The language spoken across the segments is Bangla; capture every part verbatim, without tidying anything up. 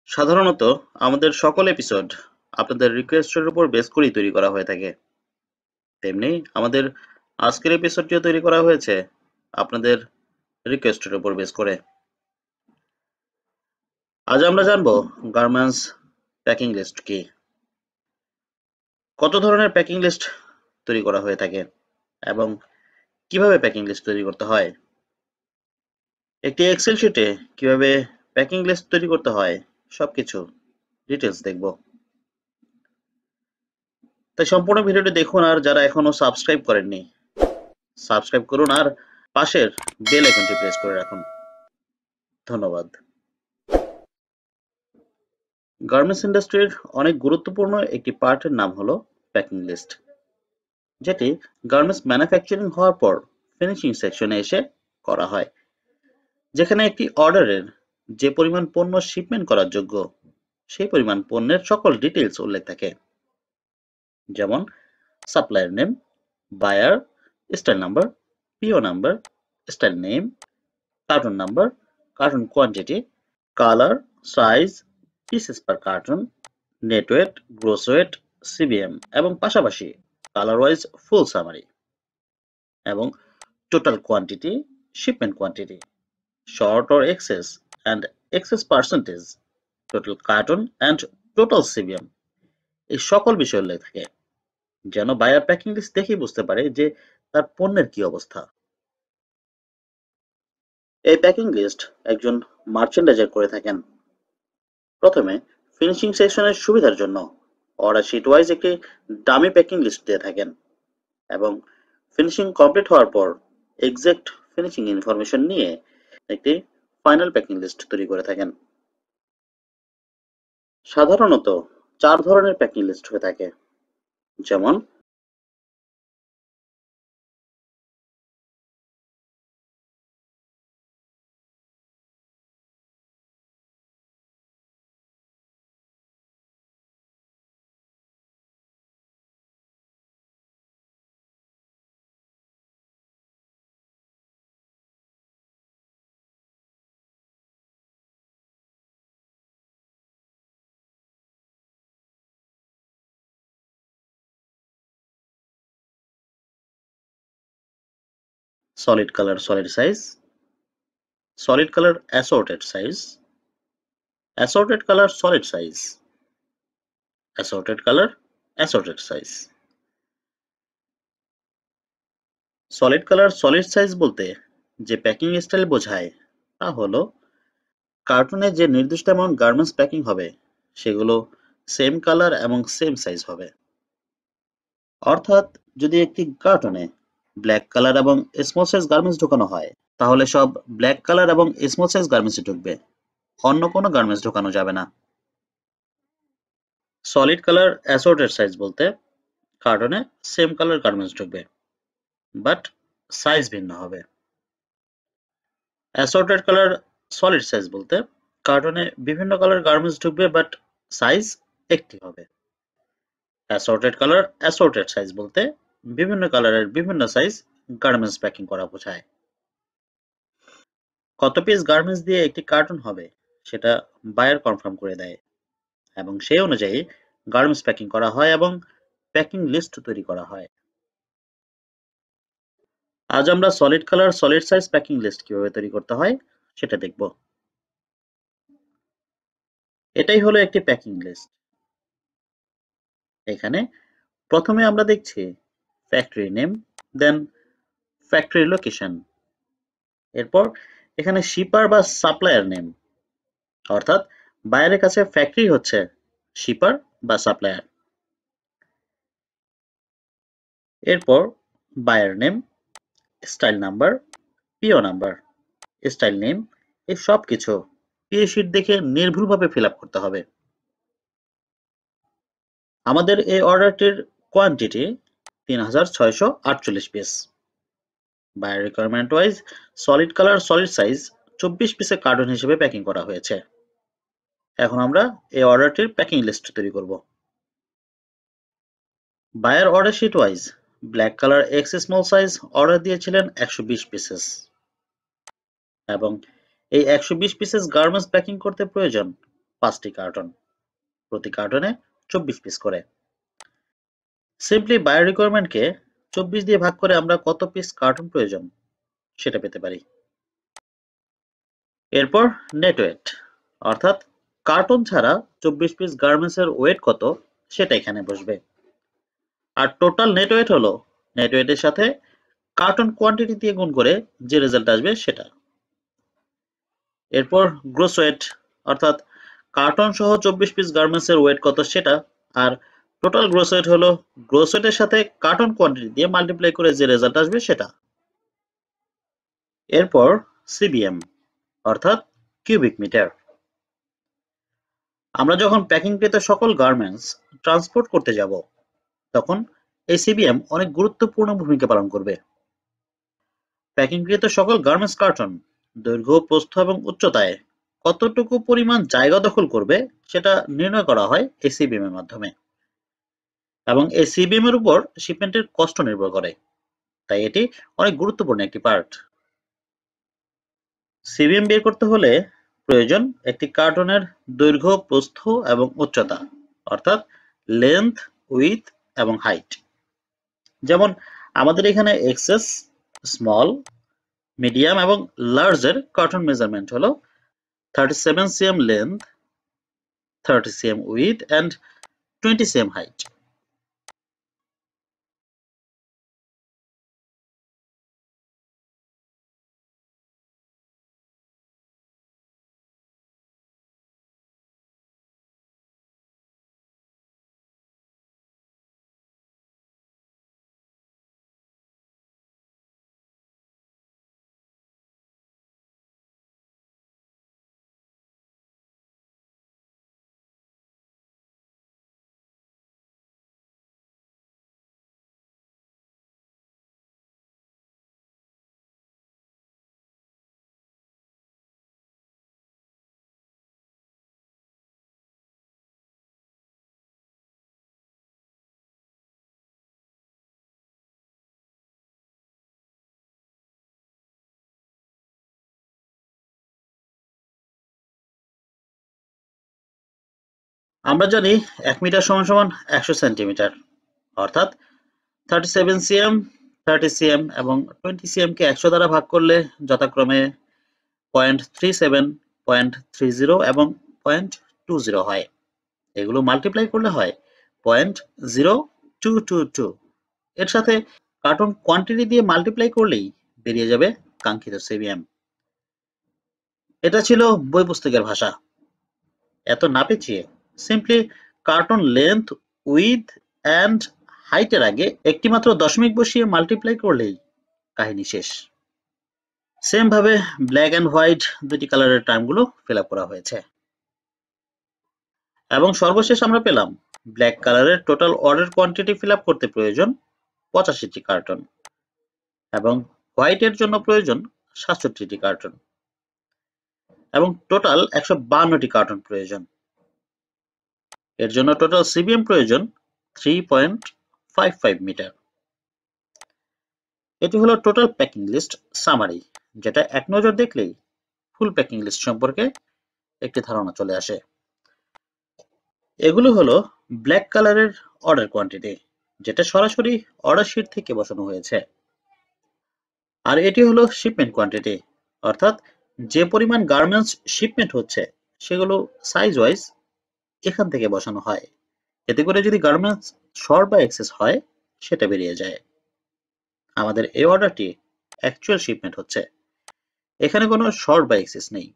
সাধারণত আমাদের সকল এপিসোড আপনাদের রিকোয়েস্টের উপর বেস করেই তৈরি করা হয়ে থাকে। তেমনি আমাদের আজকের এপিসোডটিও তৈরি করা হয়েছে আপনাদের রিকোয়েস্টের উপর বেস করে। আজ আমরা জানবো গার্মেন্টস প্যাকিং লিস্ট কি, কত ধরনের প্যাকিং লিস্ট তৈরি করা হয়ে থাকে এবং কিভাবে প্যাকিং লিস্ট তৈরি করতে হয়। একটি এক্সেল শিটে কিভাবে প্যাকিং লিস্ট তৈরি করতে হয় সবকিছু ডিটেলস দেখব। তাই সম্পূর্ণ ভিডিওটি দেখুন, আর যারা এখনো সাবস্ক্রাইব করেননি সাবস্ক্রাইব করুন আর পাশের বেল আইকনটি প্রেস করে রাখুন। ধন্যবাদ। গার্মেন্টস ইন্ডাস্ট্রির অনেক গুরুত্বপূর্ণ একটি পার্টের নাম হলো প্যাকিং লিস্ট, যেটি গার্মেন্টস ম্যানুফ্যাকচারিং হওয়ার পর ফিনিশিং সেকশনে এসে করা হয়, যেখানে একটি অর্ডারের যে পরিমাণ পণ্য শিপমেন্ট করার যোগ্য সেই পরিমাণ পণ্যের সকল ডিটেইলস উল্লেখ থাকে, যেমন supplier name, buyer, style number, PO number, style name, carton number, carton quantity, colour, size, pieces per carton, net weight, gross weight, CBM এবং পাশাপাশি কালার ওয়াইজ ফুল সামারি এবং total quantity, shipment quantity, short or excess and excess percentage, total carton and total CBM, এই সকল বিষয় উল্লেখ থাকে, যেন বায়ার প্যাকিং লিস্ট দেখেই বুঝতে পারে যে তার পণ্যের কি অবস্থা। এই প্যাকিং লিস্ট একজন মার্চেন্ডাইজার করে থাকেন। প্রথমে ফিনিশিং সেকশনের সুবিধার জন্য অর্ডার শিট ওয়াইজ একটি ডামি প্যাকিং লিস্ট দিয়ে থাকেন এবং ফিনিশিং কমপ্লিট হওয়ার পর এক্সাক্ট ফিনিশিং ইনফরমেশন নিয়ে একটি ফাইনাল প্যাকিং লিস্ট তৈরি করে থাকেন। সাধারণত চার ধরনের প্যাকিং লিস্ট হয়ে থাকে, যেমন solid colour solid size, solid colour assorted size, assorted colour solid size, assorted colour assorted size. Solid colour solid size বলতে যে প্যাকিং স্টাইল বোঝায় তা হলো কার্টুনে যে নির্দিষ্ট অ্যামাউন্ট গার্মেন্টস প্যাকিং হবে সেগুলো সেম কালার এবং সেম সাইজ হবে। অর্থাৎ যদি একটি কার্টুনে ব্ল্যাক কালার এবং স্মল সাইজ গার্মেন্টস ঢোকানো হয়, তাহলে সব ব্ল্যাক কালার এবং স্মল সাইজ গার্মেন্টস ঢুকবে, অন্য কোনো গার্মেন্টস ঢোকানো যাবে না। সলিড কালার অ্যাসর্টেড সাইজ বলতে কার্টুনে সেম কালার গার্মেন্টস ঢুকবে, বাট সাইজ ভিন্ন হবে। অ্যাসর্টেড কালার সলিড সাইজ বলতে কার্টুনে বিভিন্ন কালার গার্মেন্টস ঢুকবে, বাট সাইজ একটি হবে। অ্যাসর্টেড কালার অ্যাসর্টেড সাইজ বলতে বিভিন্ন কালারের বিভিন্ন সাইজ গার্মেন্টস প্যাকিং করা বোঝায়। কত পিস গার্মেন্টস দিয়ে একটি কার্টুন হবে সেটা বায়ার কনফার্ম করে দেয় এবং সেই অনুযায়ী গার্মেন্টস প্যাকিং করা হয় এবং প্যাকিং লিস্ট তৈরি করা হয়। আজ আমরা solid colour solid size packing list কিভাবে তৈরি করতে হয় সেটা দেখব। এটাই হলো একটি প্যাকিং লিস্ট। এখানে প্রথমে আমরা দেখছি factory name, then factory location, এরপর এখানে শিপার বা সাপ্লায়ার নেম, অর্থাৎ বায়ারের কাছে ফ্যাক্টরি হচ্ছে শিপার বা সাপ্লায়ার। এরপর buyer name, style number, PO number, style name, এই সব কিছু পিএ শিট দেখে নির্ভুলভাবে ফিল আপ করতে হবে। আমাদের এই অর্ডারটির কোয়ান্টিটি তিন হাজার ছয়শো আটচল্লিশ piece. Buyer requirement wise solid colour solid size চব্বিশ পিসে কার্টন হিসেবে প্যাকিং করা হয়েছে। এখন আমরা এই অর্ডারটির প্যাকিং লিস্ট তৈরি করব। Buyer order sheet wise black colour X small size order দিয়েছিলেন একশো বিশ পিসেস এবং এই একশো বিশ পিসেস গার্মেন্টস প্যাকিং করতে প্রয়োজন পাঁচটি কার্টন, প্রতি কার্টনে চব্বিশ পিস করে। সিম্পলি বায়ার রিকোয়ারমেন্টকে চব্বিশ দিয়ে ভাগ করে আমরা কত পিস কার্টন প্রয়োজন সেটা পেতে পারি। এরপর নেট ওয়েট, অর্থাৎ কার্টন ছাড়া চব্বিশ পিস গার্মেন্টসের ওয়েট কত সেটা এখানে বসবে। আর টোটাল নেট ওয়েট হলো নেট ওয়েটের সাথে কার্টন কোয়ান্টিটি দিয়ে গুণ করে যে রেজাল্ট আসবে সেটা। এরপর গ্রোস ওয়েট, অর্থাৎ কার্টন সহ চব্বিশ পিস গার্মেন্টসের ওয়েট কত সেটা, আর টোটাল গ্রোস ওয়েট হলো গ্রোস ওয়েটের সাথে কার্টন কোয়ান্টিটি দিয়ে মাল্টিপ্লাই করে যে রেজাল্ট আসবে সেটা। এরপর সিবিএম, অর্থাৎ কিউবিক মিটার। আমরা যখন প্যাকিংকৃত সকল গার্মেন্টস ট্রান্সপোর্ট করতে যাব তখন এই সিবিএম অনেক গুরুত্বপূর্ণ ভূমিকা পালন করবে। প্যাকিংকৃত সকল গার্মেন্টস কার্টন দৈর্ঘ্য, প্রস্থ এবং উচ্চতায় কতটুকু পরিমাণ জায়গা দখল করবে সেটা নির্ণয় করা হয় এই সিবিএম এর মাধ্যমে, এবং এই সিবিএম এর উপর শিপমেন্টের কষ্ট নির্ভর করে, তাই এটি অনেক গুরুত্বপূর্ণ একটি পার্ট। সিবিএম বের করতে হলে প্রয়োজন একটি কার্টনের দৈর্ঘ্য, প্রস্থ এবং উচ্চতা, অর্থাৎ লেন্থ, উইথ এবং হাইট। যেমন আমাদের এখানে এক্সেস, স্মল, মিডিয়াম এবং লার্জের কার্টন মেজারমেন্ট হলো thirty-seven centimeters length, thirty centimeters width and twenty centimeters height. আমরা জানি এক মিটার সমান সমান একশো সেন্টিমিটার, অর্থাৎ thirty-seven centimeters, thirty centimeters এবং twenty centimeters কে একশো দ্বারা ভাগ করলে যথাক্রমে zero point three seven, zero point three zero এবং zero point two zero হয়। এগুলো মাল্টিপ্লাই করলে হয় zero point zero two two two। এর সাথে কার্টন কোয়ান্টিটি দিয়ে মাল্টিপ্লাই করলেই বেরিয়ে যাবে কাঙ্ক্ষিত সিবিএম। এটা ছিল বই পুস্তকের ভাষা। এত না পেঁচিয়ে simply carton length, width and হাইটের আগে একটি মাত্র দশমিক বসিয়ে মাল্টিপ্লাই করলেই কাহিনী শেষ। সেম ভাবে ব্ল্যাক অ্যান্ড হোয়াইট দুটি কালারের টার্মগুলো ফিল আপ করা হয়েছে, এবং সর্বশেষ আমরা পেলাম ব্ল্যাক কালারের total order quantity fill up করতে প্রয়োজন পঁচাশিটি কার্টন এবং হোয়াইটের জন্য প্রয়োজন সাতষট্টিটি কার্টন এবং টোটাল একশো বান্নটি কার্টন প্রয়োজন। এর জন্য টোটাল সিবিএম প্রয়োজন three point five five metre. এটি হলো টোটাল প্যাকিং লিস্ট সামারি, যেটা এক নজর দেখলেই ফুল প্যাকিং লিস্ট সম্পর্কে একটি ধারণা চলে আসে। এগুলো হলো ব্ল্যাক কালারের অর্ডার কোয়ান্টিটি, যেটা সরাসরি অর্ডার শিট থেকে বসানো হয়েছে। আর এটি হলো শিপমেন্ট কোয়ান্টিটি, অর্থাৎ যে পরিমাণ গার্মেন্টস শিপমেন্ট হচ্ছে সেগুলো সাইজ ওয়াইজ এখান থেকে বসানো হয়, এতে করে যদি গার্মেন্টস শর্ট বা এক্সেস হয় সেটা বেরিয়ে যায়। আমাদের এই অর্ডারটি অ্যাকচুয়াল শিপমেন্ট হচ্ছে, এখানে কোনো শর্ট বা এক্সেস নেই।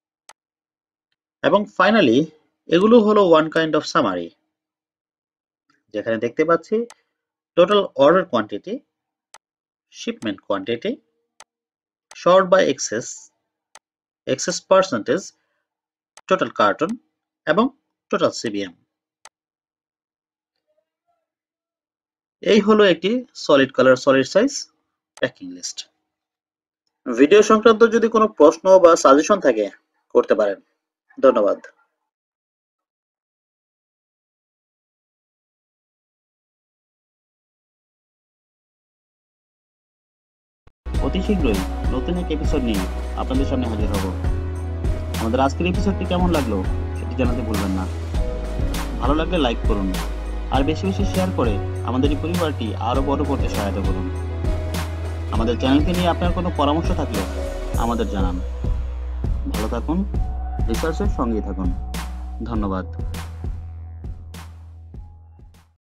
এবং ফাইনালি এগুলো হলো ওয়ান কাইন্ড অফ সামারি, যেখানে দেখতে পাচ্ছি total order quantity, shipment quantity, short বা excess, excess percentage, total carton এবং টোটাল সিবিএম। এই হলো একটি solid colour solid size packing list. Video সংক্রান্ত যদি কোনো প্রশ্ন বা সাজেশন থাকে করতে পারেন। ধন্যবাদ। অতি শীঘ্রই নতুন এক এপিসোড নিয়ে আপনাদের সামনে হাজির হব। আমাদের আজকের এপিসোডটি কেমন লাগলো সেটি জানাতে ভুলবেন না। ভালো লাগলে লাইক করুন আর বেশি বেশি শেয়ার করে আমাদের এই পরিবারটি আরো বড় করতে সহায়তা করুন। আমাদের চ্যানেলকে নিয়ে আপনার কোনো পরামর্শ থাকলে আমাদের জানান। ভালো থাকুন, রিসার্চের সঙ্গেই থাকুন। ধন্যবাদ।